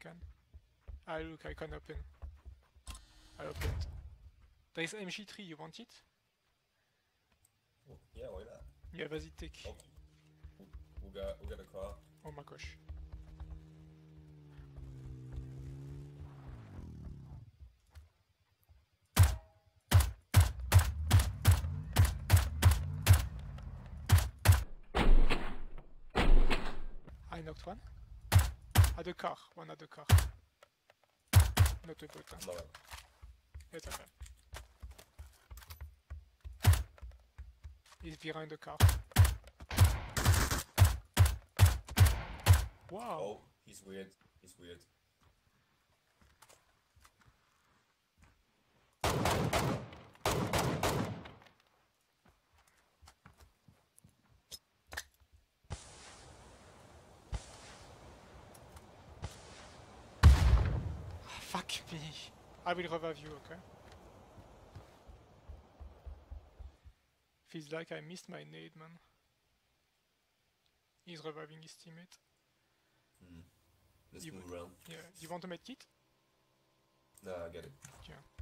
can. Ah, look, I can open. I opened. There is MG3, you want it? Yeah, why not? Yeah, vas-y, take. Oh. Who got a car? Oh my gosh. I knocked one. At the car, one at the car. Not a boat. No. It's okay. He's behind the car. Wow. Oh, he's weird. He's weird. Fuck me. I will revive you, okay? Feels like I missed my nade, man. He's reviving his teammate. Let's move around. Yeah, you want a medkit? Nah, I get it. Yeah.